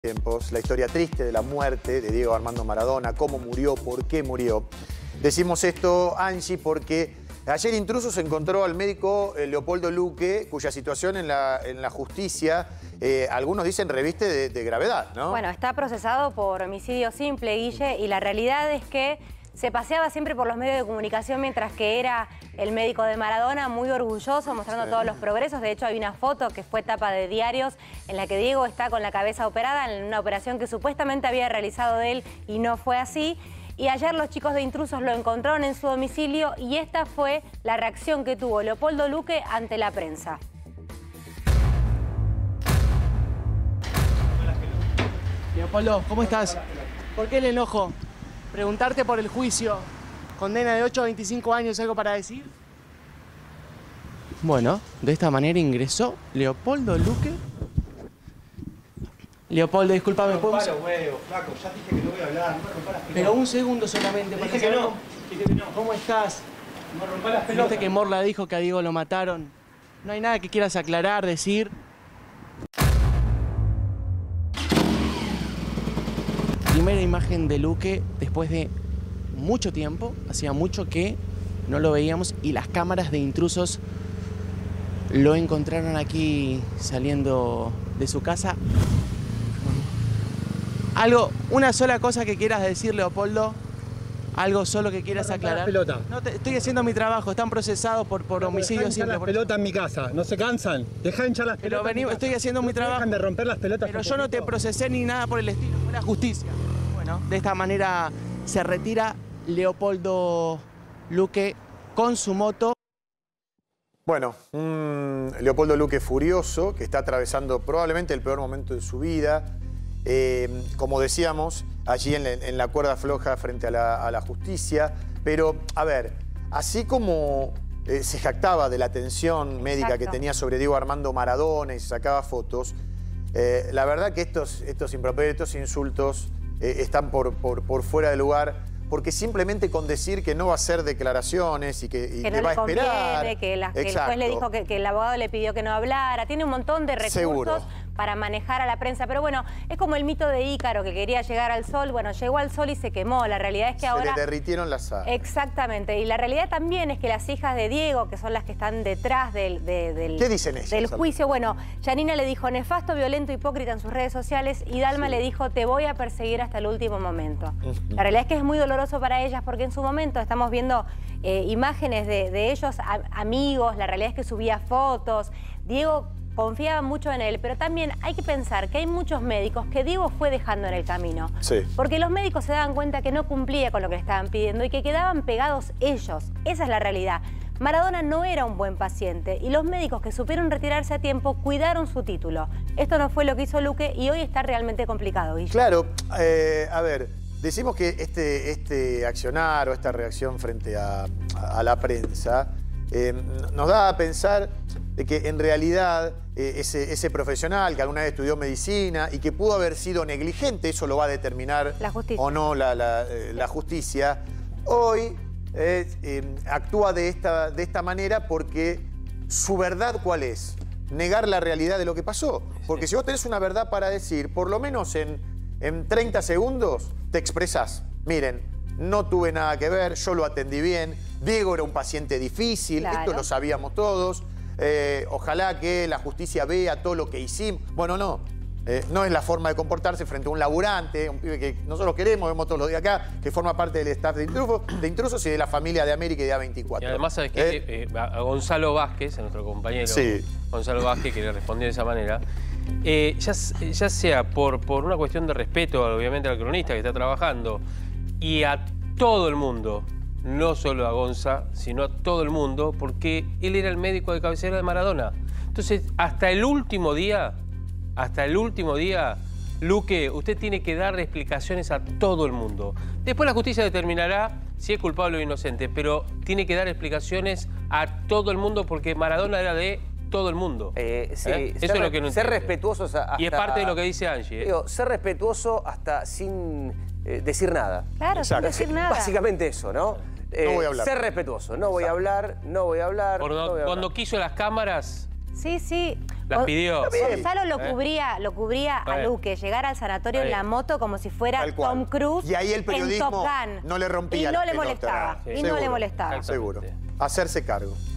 Tiempos, la historia triste de la muerte de Diego Armando Maradona, cómo murió, por qué murió. Decimos esto, Angie, porque ayer Intrusos encontró al médico Leopoldo Luque, cuya situación en la justicia, algunos dicen reviste de gravedad, ¿no? Bueno, está procesado por homicidio simple, Guille, y la realidad es que se paseaba siempre por los medios de comunicación mientras que era el médico de Maradona, muy orgulloso, mostrando todos los progresos. De hecho, hay una foto que fue tapa de diarios en la que Diego está con la cabeza operada en una operación que supuestamente había realizado él y no fue así. Y ayer los chicos de Intrusos lo encontraron en su domicilio y esta fue la reacción que tuvo Leopoldo Luque ante la prensa. Leopoldo, ¿cómo estás? ¿Por qué el enojo? Preguntarte por el juicio. Condena de 8 a 25 años, ¿algo para decir? Bueno, de esta manera ingresó Leopoldo Luque. Leopoldo, discúlpame, ¿podemos...? No huevo, flaco, ya dije que no voy a hablar, no me rompas las pelotas. Pero un segundo solamente. Dije que no, dije que no. ¿Cómo estás? No me rompas las pelotas. Viste que Morla dijo que a Diego lo mataron. ¿No hay nada que quieras aclarar, decir? Primera imagen de Luque después de mucho tiempo, hacía mucho que no lo veíamos y las cámaras de Intrusos lo encontraron aquí saliendo de su casa. Una sola cosa que quieras decir, Leopoldo, algo solo que quieras aclarar. No, estoy haciendo mi trabajo, están procesados por homicidio simple. Las pelotas en mi casa, ¿no se cansan? Deja de hinchar las pelotas. Pero estoy haciendo mi trabajo. Dejan de romper las pelotas. Pero yo no te procesé ni nada por el estilo, fue la justicia. Bueno, de esta manera se retira Leopoldo Luque con su moto. Bueno, Leopoldo Luque furioso, que está atravesando probablemente el peor momento de su vida. Como decíamos, allí en la cuerda floja frente a la justicia. Pero, a ver, así como se jactaba de la atención médica que tenía sobre Diego Armando Maradona y se sacaba fotos, la verdad que estos improperios, estos insultos están por fuera de lugar. Porque simplemente con decir que no va a hacer declaraciones y que no va a esperar. Que el juez le dijo que el abogado le pidió que no hablara. Tiene un montón de recursos para manejar a la prensa. Pero bueno, es como el mito de Ícaro que quería llegar al sol. Bueno, llegó al sol y se quemó. La realidad es que ahora... Se le derritieron las alas. Exactamente. Y la realidad también es que las hijas de Diego, que son las que están detrás ¿Qué dicen ellas? Del juicio, bueno, Yanina le dijo nefasto, violento, hipócrita en sus redes sociales y Dalma le dijo te voy a perseguir hasta el último momento. La realidad es que es muy doloroso para ellas porque en su momento estamos viendo imágenes de ellos, amigos, la realidad es que subía fotos. Diego confiaba mucho en él, pero también hay que pensar que hay muchos médicos que Diego fue dejando en el camino. Sí. Porque los médicos se daban cuenta que no cumplía con lo que le estaban pidiendo y que quedaban pegados ellos. Esa es la realidad. Maradona no era un buen paciente y los médicos que supieron retirarse a tiempo cuidaron su título. Esto no fue lo que hizo Luque y hoy está realmente complicado, Guille. Claro, a ver, decimos que este accionar o esta reacción frente a la prensa nos da a pensar de que en realidad ese profesional que alguna vez estudió medicina y que pudo haber sido negligente, eso lo va a determinar o no la justicia, hoy actúa de esta manera porque su verdad ¿cuál es? Negar la realidad de lo que pasó. Porque si vos tenés una verdad para decir, por lo menos en 30 segundos te expresás. Miren, no tuve nada que ver, yo lo atendí bien, Diego era un paciente difícil, esto lo sabíamos todos. Ojalá que la justicia vea todo lo que hicimos. Bueno, no es la forma de comportarse frente a un laburante, un pibe que nosotros queremos, vemos todos los días acá, que forma parte del staff de Intrusos y de la familia de América y de A24. Y además, ¿sabes qué? A Gonzalo Vázquez, a nuestro compañero Gonzalo Vázquez, que le respondió de esa manera, ya sea por una cuestión de respeto, obviamente, al cronista que está trabajando, y a todo el mundo, no solo a Gonza, sino a todo el mundo, porque él era el médico de cabecera de Maradona. Entonces, hasta el último día, Luque, usted tiene que dar explicaciones a todo el mundo. Después la justicia determinará si es culpable o inocente, pero tiene que dar explicaciones a todo el mundo porque Maradona era de todo el mundo. Sí, eso es lo que no ser entiendo. respetuosos hasta... Y es parte de lo que dice Angie. Digo, ser respetuoso hasta sin decir nada. Claro, sin decir nada. Básicamente eso, ¿no? No voy a hablar. Ser respetuoso. No voy a hablar, no voy a hablar. Cuando quiso las cámaras, Sí, sí. Las pidió. Gonzalo lo cubría a Luque, llegar al sanatorio en la moto como si fuera Tom Cruise. Y ahí el periodismo en Top Gun. no le rompía y no la le pelota. molestaba. Sí. Y no le molestaba. Seguro. Hacerse cargo.